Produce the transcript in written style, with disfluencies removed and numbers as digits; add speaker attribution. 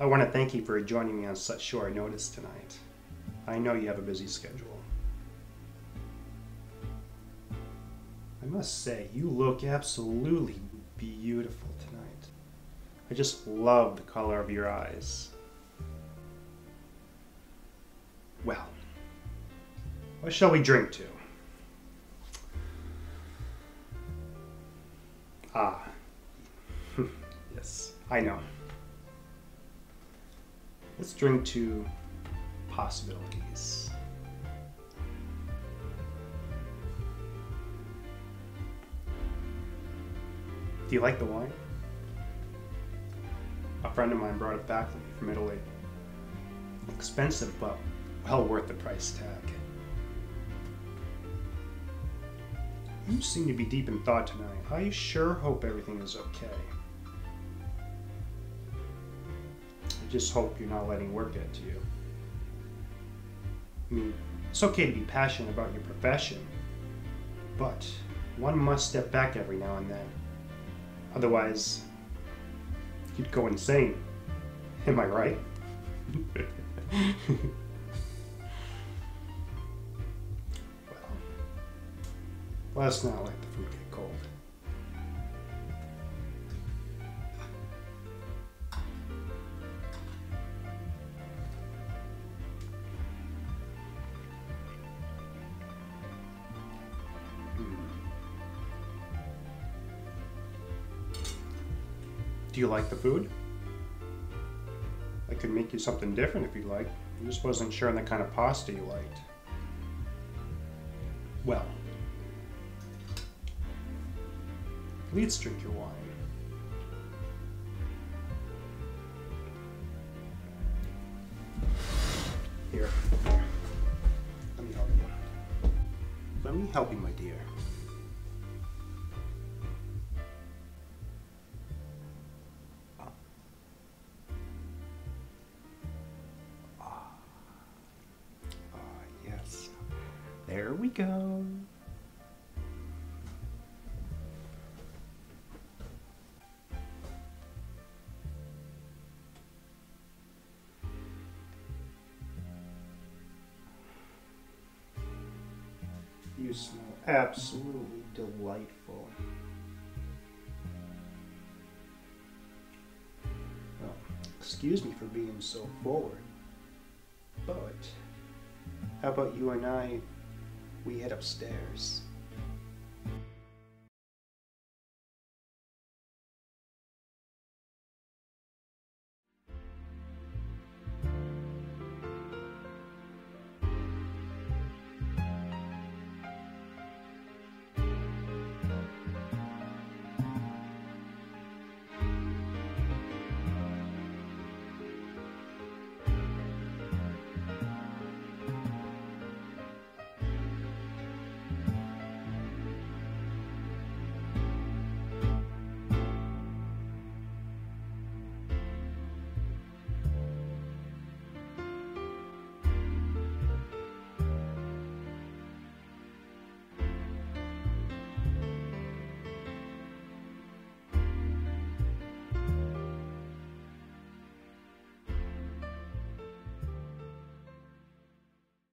Speaker 1: I want to thank you for joining me on such short notice tonight. I know you have a busy schedule. I must say, you look absolutely beautiful tonight. I just love the color of your eyes. Well, what shall we drink to? Ah, yes, I know. Let's drink to possibilities. Do you like the wine? A friend of mine brought it back to me from Italy. Expensive, but well worth the price tag. You seem to be deep in thought tonight. I sure hope everything is okay. I just hope you're not letting work get to you. I mean, it's okay to be passionate about your profession, but one must step back every now and then. Otherwise, you'd go insane. Am I right? Well, let's not let the food get cold. Do you like the food? I could make you something different if you'd like. I just wasn't sure on the kind of pasta you liked. Well, let's drink your wine. Here. Let me help you. Let me help you, my dear. Yes. There we go. You smell absolutely delightful. Well, excuse me for being so forward, but how about you and we head upstairs?